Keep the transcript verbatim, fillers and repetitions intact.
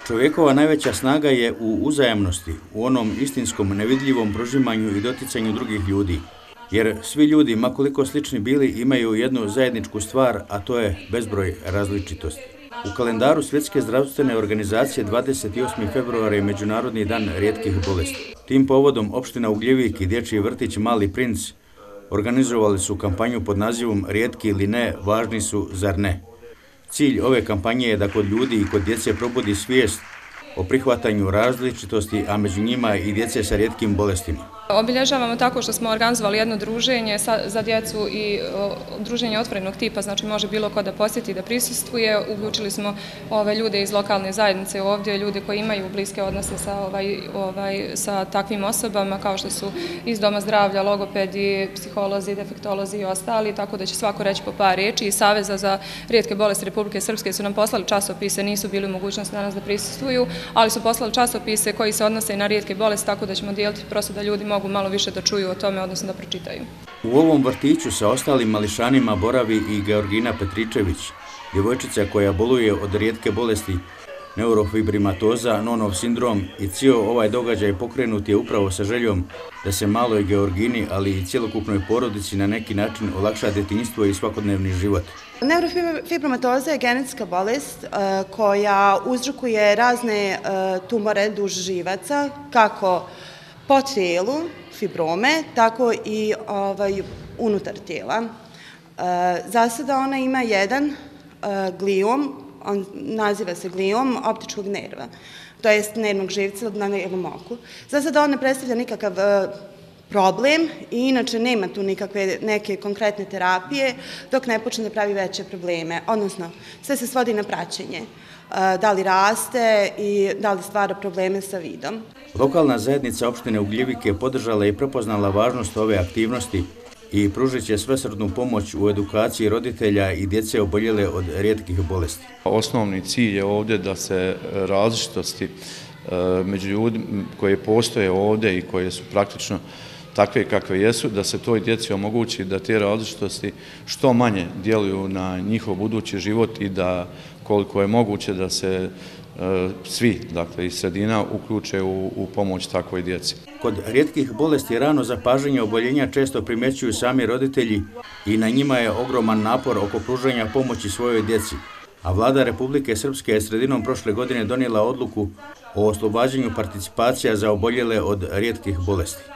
Čovjekova najveća snaga je u uzajamnosti, u onom istinskom nevidljivom prožimanju i doticanju drugih ljudi. Jer svi ljudi, ma koliko slični bili, imaju jednu zajedničku stvar, a to je bezbroj različitosti. U kalendaru Svjetske zdravstvene organizacije dvadeset osmi februar je Međunarodni dan rijetkih bolesti. Tim povodom opština Ugljevik i dječji vrtić Mali princ organizovali su kampanju pod nazivom Rijetki ili ne, važni su, zar ne? Cilj ove kampanje je da kod ljudi i kod djece probudi svijest o prihvatanju različitosti, a među njima i djece sa rijetkim bolestima. Obilježavamo tako što smo organizovali jedno druženje za djecu i druženje otvorenog tipa, znači može bilo ko da posjeti, da prisustvuje. Uključili smo ove ljude iz lokalne zajednice ovdje, ljude koji imaju bliske odnose sa, ovaj, ovaj, sa takvim osobama, kao što su iz doma zdravlja, logopedi, psiholozi, defektolozi i ostali, tako da će svako reći po par riječi. I Saveza za rijetke bolesti Republike Srpske su nam poslali časopise, nisu bili u mogućnosti danas da prisustvuju, ali su poslali časopise koji se odnose i na rijetke bolesti, tako da ćemo dijeliti prosto da ljudi mogu malo više da čuju o tome, odnosno da pročitaju. U ovom vrtiću sa ostalim mališanima boravi i Georgina Petričević, djevojčica koja boluje od rijetke bolesti neurofibrimatoza, Nonov sindrom, i cijel ovaj događaj pokrenut je upravo sa željom da se maloj Georgini, ali i cjelokupnoj porodici na neki način olakša djetinjstvo i svakodnevni život. Neurofibromatoza je genetska bolest koja uzrokuje razne tumore duž živaca, kako po tijelu, fibrome, tako i ovaj, unutar tijela. E, za sada ona ima jedan e, gliom, on naziva se gliom optičkog nerva, to jest nervnog živca na lijevom oku. Za sada on ne predstavlja nikakav e, problem i inače nema tu nikakve neke konkretne terapije dok ne počne da pravi veće probleme, odnosno sve se svodi na praćenje. Da li raste i da li stvara probleme sa vidom. Lokalna zajednica opštine Ugljevik je podržala i prepoznala važnost ove aktivnosti i pružit će svesrdnu pomoć u edukaciji roditelja i djece oboljele od rijetkih bolesti. Osnovni cilj je ovdje da se različitosti među ljudima koje postoje ovdje i koje su praktično takve kakve jesu, da se toj djeci omogući da te različitosti što manje djeluju na njihov budući život i da koliko je moguće da se e, svi, dakle i sredina, uključe u, u pomoć takvoj djeci. Kod rijetkih bolesti rano zapažanje oboljenja često primjećuju sami roditelji i na njima je ogroman napor oko pružanja pomoći svojoj djeci. A vlada Republike Srpske je sredinom prošle godine donijela odluku o oslobađanju participacija za oboljele od rijetkih bolesti.